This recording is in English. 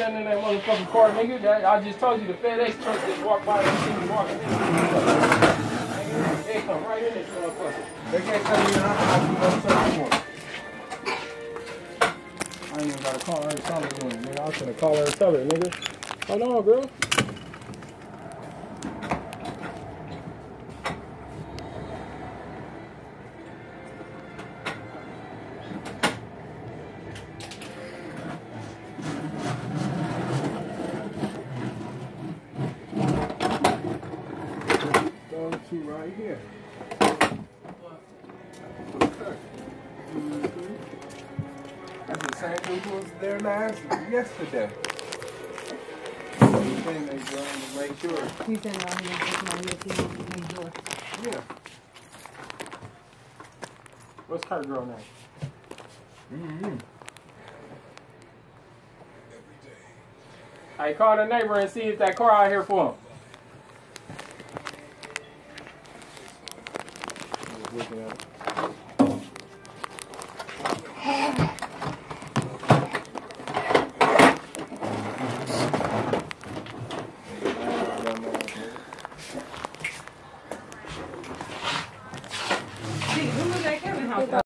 nothing in that motherfucking car, nigga. I just told you the FedEx truck just walked by and see me walking in. They come right in this motherfucker. They can't tell me nothing. I can go search for it. I ain't even got to call her and tell her, nigga. I was gonna call her and tell her, nigga. Hold on, girl. Right here. That's the same dude who was there yesterday. They make sure. He said, no, he didn't take my make sure. Yeah. What's Kurt girl name? I call the neighbor and see if that car out here for him. Looking at it.